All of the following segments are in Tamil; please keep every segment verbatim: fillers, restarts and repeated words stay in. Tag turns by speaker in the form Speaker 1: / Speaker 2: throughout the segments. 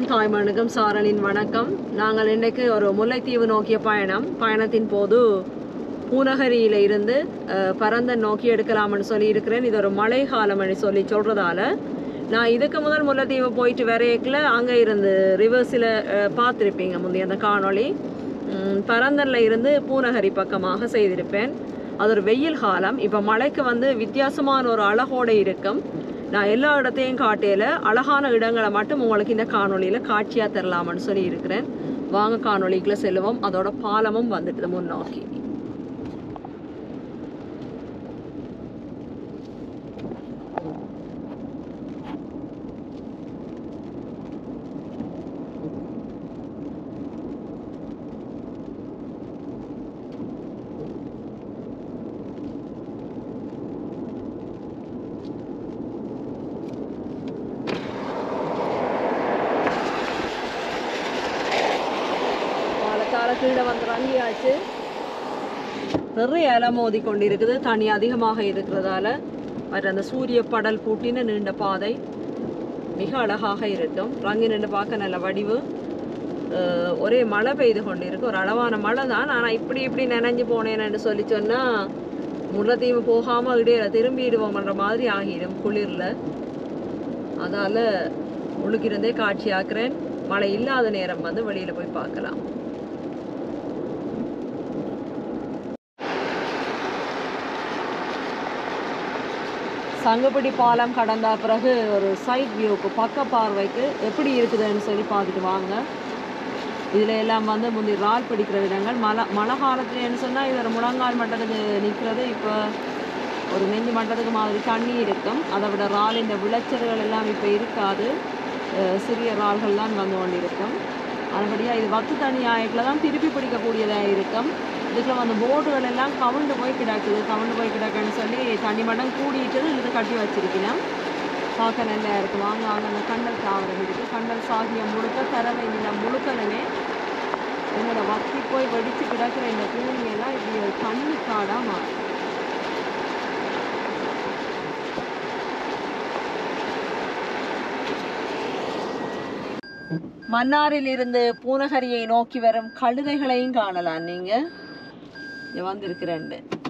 Speaker 1: தாய்மனுக்கும் சாரலின் வணக்கம். நாங்கள் இன்றைக்கு ஒரு முல்லைத்தீவு நோக்கிய பயணம் பயணத்தின் போது பூனகரியில இருந்து பரந்தன் நோக்கி எடுக்கலாம்னு சொல்லி இருக்கிறேன். இது ஒரு மழை காலம்னு சொல்லி சொல்றதால நான் இதுக்கு முதல் முல்லைத்தீவு போயிட்டு வரையக்கில் அங்கே இருந்து ரிவர்ஸில் பார்த்துருப்பீங்க முந்தைய அந்த காணொளி. பரந்தனில் இருந்து பூனகரி பக்கமாக செய்திருப்பேன். அது ஒரு வெயில் காலம். இப்போ மழைக்கு வந்து வித்தியாசமான ஒரு அழகோடு இருக்கும். நான் எல்லா இடத்தையும் காட்டையில் அழகான இடங்களை மட்டும் உங்களுக்கு இந்த காணொலியில் காட்சியாக தரலாம்னு சொல்லி இருக்கிறேன். வாங்க காணொலிக்குள்ள செல்லுவோம். அதோட பாலமும் வந்துட்டு முன்னோக்கி. கீழே வந்து ரங்கியாச்சு. நிறைய இலை மோதி கொண்டு இருக்குது. தண்ணி அதிகமாக இருக்கிறதால மற்ற அந்த சூரிய படல் பூட்டின நீண்ட பாதை மிக அழகாக இருக்கும். ரங்கி நின்று பார்க்க நல்ல வடிவு. ஒரே மழை பெய்து கொண்டு இருக்கு. ஒரு அளவான மழை தான். ஆனால் இப்படி இப்படி நினைஞ்சு போனேன்னு சொல்லி சொன்னால் முல்லைத்தீவு போகாமல் இடையில திரும்பிடுவோம்ன்ற மாதிரி ஆகிடும் குளிரில். அதால் முழுக்கிருந்தே காட்சி ஆக்குறேன். மழை இல்லாத நேரம் வந்து வெளியில் போய் பார்க்கலாம். சங்கப்படி பாலம் கடந்த பிறகு ஒரு சைட் வியூக்கு பக்க பார்வைக்கு எப்படி இருக்குதுன்னு சொல்லி பார்த்துட்டு வாங்க. இதில் எல்லாம் வந்து முந்தி ரால் பிடிக்கிற விதங்கள். மழை மழை காலத்துலன்னு சொன்னால் இது ஒரு முழங்கால் மட்டத்துக்கு நிற்கிறது. இப்போ ஒரு நெஞ்சு மட்டத்துக்கு மாதிரி தண்ணி இருக்கும். அதை விட ராலின் விளைச்சல்கள் எல்லாம் இப்போ இருக்காது. சிறிய ரால்கள் தான் வந்து கொண்டு இருக்கும். அதுபடியாக இது வத்து தண்ணி ஆயக்கில் தான் திருப்பி பிடிக்கக்கூடியதாக இருக்கும். இதுக்குள்ள வந்து போட்டுகள் எல்லாம் கவுண்டு போய் கிடக்குது. கவுண்டு போய் கிடக்குன்னு சொல்லி தண்ணி மட்டம் கூடிட்டு இது கட்டி வச்சிருக்கணும். பார்க்க நல்லா இருக்குது. வாங்க வாங்க அந்த கண்டல் தாவரம் இருக்குது. கண்டல் சாகிய முழுக்க தரவை நிலம் முழுக்கலுமே என்னோட வத்தி போய் வெடிச்சு கிடக்கிற இந்த பூமியெல்லாம் இப்படி ஒரு தண்ணி காடாக மாறும். மன்னாரில் இருந்து பூனகரியை நோக்கி வரும் கழுதைகளையும் காணலாம். நீங்க வந்திருக்கிறேன்.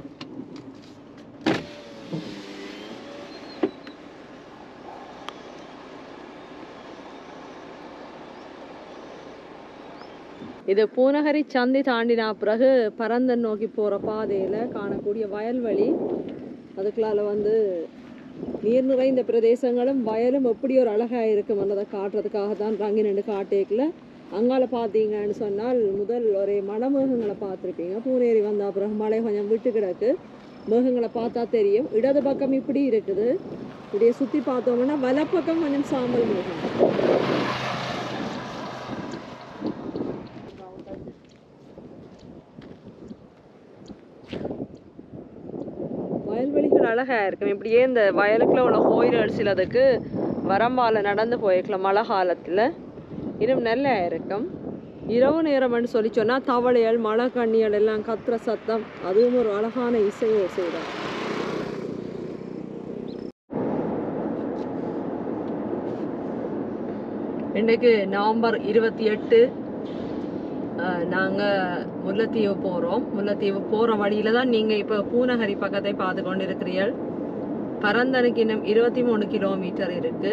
Speaker 1: இது பூனகரி சந்தி தாண்டினா பிறகு பரந்தன் நோக்கி போற பாதையில காணக்கூடிய வயல்வெளி. அதுக்குள்ளால வந்து நீர் நிறைந்த பிரதேசங்களும் வயலும் எப்படி ஒரு அழகாக இருக்கும் ಅನ್ನೋதை காட்டுறதுக்காக தான் ரங்கி நின்று காட்டேக்கில். அங்கால பார்த்தீங்கன்னு சொன்னால் முதல் ஒரே மணமேகங்களை பார்த்துருப்பீங்க. பூனேரி வந்த அப்புறம் மழை கொஞ்சம் விட்டு கிடக்கு. மேகங்களை பார்த்தா தெரியும். இடது பக்கம் இப்படி இருக்குது. இப்படியே சுற்றி பார்த்தோம்னா வலப்பக்கம் கொஞ்சம் சாம்பல் மேகம். வயல்வெளிகள் அழகா இருக்கும். இப்படியே இந்த வயலுக்குள்ள உள்ள கோயில்கள் சிலதுக்கு வரம்பால நடந்து போயிருக்கலாம். மழை காலத்துல இன்னும் நல்லா இருக்கும். இரவு நேரம்னு சொல்லி சொன்னா தவளைகள் மழை கண்ணிகள் எல்லாம் கத்துற சத்தம், அதுவும் ஒரு அழகான இசையை செய்யலாம். இன்றைக்கு நவம்பர் இருபத்தி எட்டு நாங்கள் முல்லைத்தீவு போகிறோம். முல்லைத்தீவு போகிற வழியில தான் நீங்கள் இப்போ பூனகரி பக்கத்தை பார்த்து கொண்டு இருக்கிறீர்கள். பரந்தனுக்கு இன்னும் இருபத்தி மூணு கிலோமீட்டர் இருக்கு.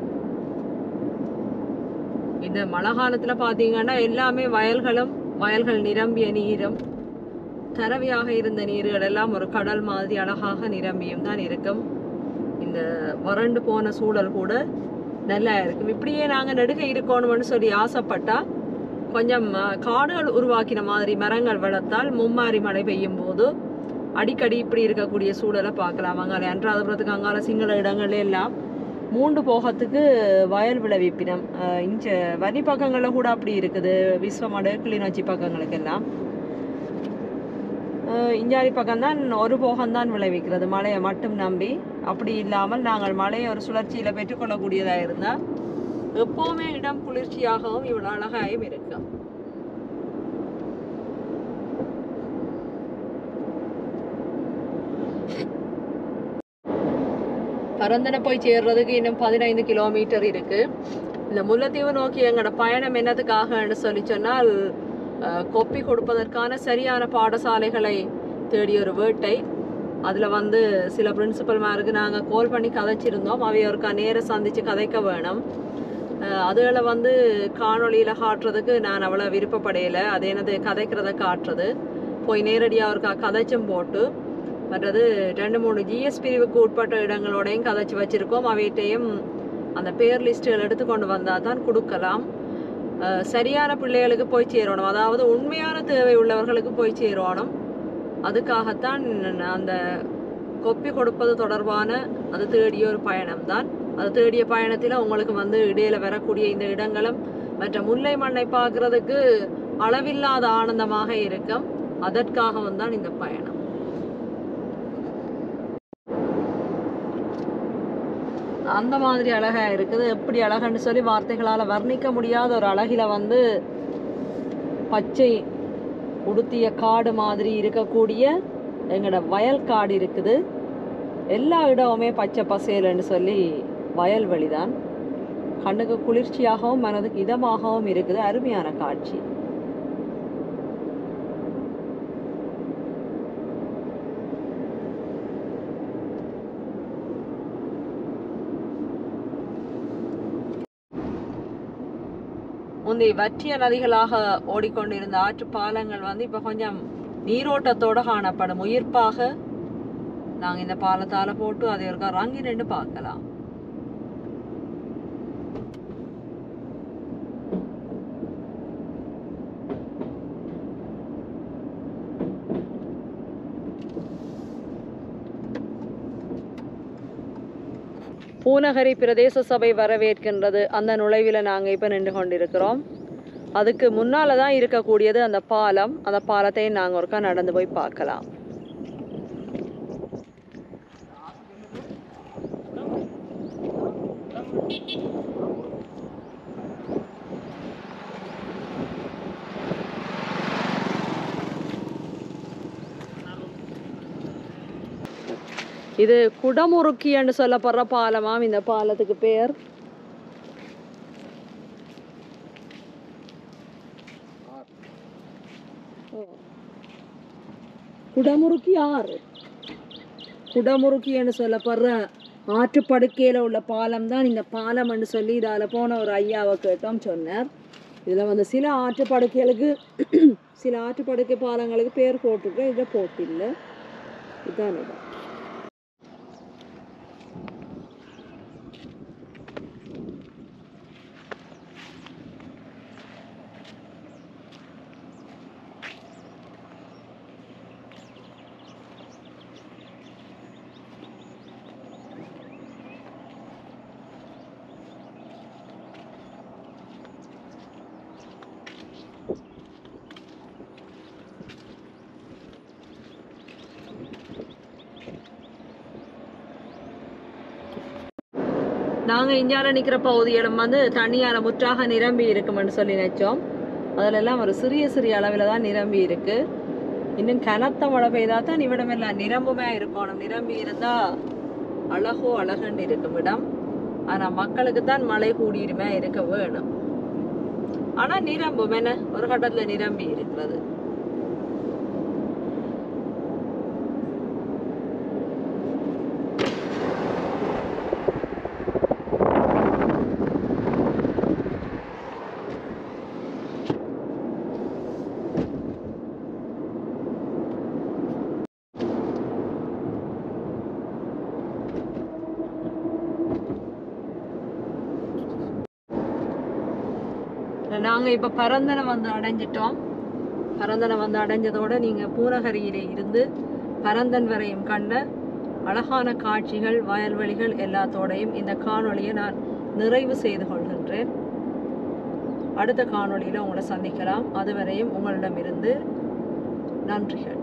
Speaker 1: இந்த மழை காலத்தில் பார்த்தீங்கன்னா எல்லாமே வயல்களும் வயல்கள் நிரம்பிய நீரும் தரவியாக இருந்த நீர்கள் எல்லாம் ஒரு கடல் மாதிரி அழகாக நிரம்பியும் தான் இருக்கும். இந்த வறண்டு போன சூழல் கூட நல்லா இருக்கும். இப்படியே நாங்கள் நெடுக இருக்கணும்னு சொல்லி ஆசைப்பட்டா கொஞ்சம் காடுகள் உருவாக்கின மாதிரி மரங்கள் வளர்த்தால் மும்மாரி மழை பெய்யும் போது அடிக்கடி இப்படி இருக்கக்கூடிய சூழலை பார்க்கலாம். அங்கால அன்றாதபுரத்துக்கு அங்கால சிங்கள இடங்கள் எல்லாம் மூன்று போகத்துக்கு வயல் விளைவிப்பினம். இஞ்ச வரி பக்கங்களில் கூட அப்படி இருக்குது. விஸ்வமடு கிளிநொச்சி பக்கங்களுக்கெல்லாம் இஞ்சாரி பக்கம்தான் ஒரு போகம்தான் விளைவிக்கிறது, மழையை மட்டும் நம்பி. அப்படி இல்லாமல் நாங்கள் மழையை ஒரு சுழற்சியில் பெற்றுக்கொள்ளக்கூடியதாக இருந்தால் எப்போவுமே இடம் குளிர்ச்சியாகவும் இவ்வளோ அழகாயும் இருக்கும். பரந்தனை போய் சேர்றதுக்கு இன்னும் பதினைந்து கிலோமீட்டர் இருக்கு. இந்த முல்லைத்தீவு நோக்கி எங்களோட பயணம் என்னதுக்காகன்னு சொல்லி சொன்னால் கொப்பி கொடுப்பதற்கான சரியான பாடசாலைகளை தேடிய ஒரு வேட்டை. அதில் வந்து சில பிரின்சிபல்மாருக்கு நாங்கள் கால் பண்ணி கதைச்சிருந்தோம். அவையோருக்கா நேர சந்தித்து கதைக்க வேணும். அதுகளை வந்து காணொலியில் காட்டுறதுக்கு நான் அவ்வளோ விருப்பப்படையலை. அது என்னது கதைக்கிறத காட்டுறது போய் நேரடியாக அவருக்கா கதைச்சும் போட்டு மற்றது ரெண்டு மூணு ஜிஎஸ் பிரிவுக்கு உட்பட்ட இடங்களோடையும் கதைச்சி வச்சுருக்கோம். அவையிட்டையும் அந்த பேர் லிஸ்ட்டுகள் எடுத்துக்கொண்டு வந்தால் தான் கொடுக்கலாம். சரியான பிள்ளைகளுக்கு போய் சேரணும், அதாவது உண்மையான தேவை உள்ளவர்களுக்கு போய் சேரணும். அதுக்காகத்தான் அந்த கொப்பி கொடுப்பது தொடர்பான அது தேடிய ஒரு பயணம் தான். அது தேடிய பயணத்தில் உங்களுக்கு வந்து இடையில வரக்கூடிய இந்த இடங்களும் மற்ற முல்லை மண்ணை பார்க்கறதுக்கு அளவில்லாத ஆனந்தமாக இருக்கும். அதற்காகவும் தான் இந்த பயணம். அந்த மாதிரி அழகா இருக்குது. எப்படி அழகுன்னு சொல்லி வார்த்தைகளால் வர்ணிக்க முடியாத ஒரு அழகில வந்து பச்சை உடுத்திய காடு மாதிரி இருக்கக்கூடிய எங்களோட வயல் காடு இருக்குது. எல்லா இடமுமே பச்சை பசேல்னு சொல்லி வயல்வெளி தான். கண்ணுக்கு குளிர்ச்சியாகவும் மனதுக்கு இதமாகவும் இருக்குது. அருமையான காட்சி. முந்தி வற்றிய நதிகளாக ஓடிக்கொண்டிருந்த ஆற்று பாலங்கள் வந்து இப்போ கொஞ்சம் நீரோட்டத்தோடு காணப்படும். உயிர்ப்பாக நாங்கள் இந்த பாலத்தால் போட்டு அதை இருக்கா ரங்கி நின்று பார்க்கலாம். பூனகரி பிரதேச சபை வரவேற்கின்றது. அந்த நுழைவில் நாங்கள் இப்போ நின்று கொண்டிருக்கிறோம். அதுக்கு முன்னால் தான் இருக்கக்கூடியது அந்த பாலம். அந்த பாலத்தை நாங்கள் ஒருக்கா நடந்து போய் பார்க்கலாம். இது குடமுறுக்கி என்று சொல்லப்படுற பாலமாம். இந்த பாலத்துக்கு பேர் குடமுறுக்கி ஆறு. குடமுறுக்கி என்று சொல்லப்படுற ஆற்றுப்படுக்கையில உள்ள பாலம் தான் இந்த பாலம் என்று சொல்லி இதால போன ஒரு ஐயாவை கேட்டோம் சொன்னார். இதுல வந்து சில ஆற்றுப்படுக்கைகளுக்கு சில ஆற்றுப்படுக்கை பாலங்களுக்கு பேர் போட்டுருக்கோம். இதை போட்டில்லை. இதுதான் இடம். நாங்கள் இந்தியாவில் நிற்கிற பகுதியிடம் வந்து தண்ணியால் முற்றாக நிரம்பி இருக்குமென்னு சொல்லி நினைச்சோம். அதிலெல்லாம் ஒரு சிறிய சிறிய அளவில் தான் நிரம்பி இருக்கு. இன்னும் கனத்த மழை பெய்தால் தான் இவ்விடமெல்லாம் நிரம்புமே இருக்கணும். நிரம்பி இருந்தால் அழகோ அழகுன்னு இருக்கும் இடம். ஆனால் மக்களுக்கு தான் மழை கூடியுமே இருக்க வேணும். ஆனால் நிரம்பும் என்ன ஒரு கட்டத்தில் நிரம்பி இருக்கிறது. நாங்கள் இப்போ பரந்தனை வந்து அடைஞ்சிட்டோம். பரந்தனை வந்து அடைஞ்சதோடு நீங்கள் பூனகரியிலே இருந்து பரந்தன் வரையும் கண்ட அழகான காட்சிகள், வயல்வெளிகள் எல்லாத்தோடையும் இந்த காணொளியை நான் நிறைவு செய்து கொள்கின்றேன். அடுத்த காணொளியில் உங்களை சந்திக்கலாம். அதுவரையும் உங்களிடமிருந்து நன்றிகள்.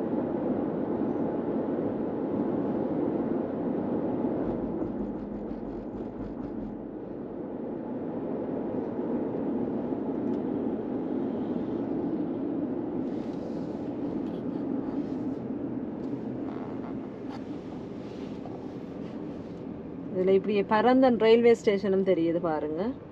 Speaker 1: இதில் இப்படி பரந்தன் ரயில்வே ஸ்டேஷனும் தெரியுது பாருங்க.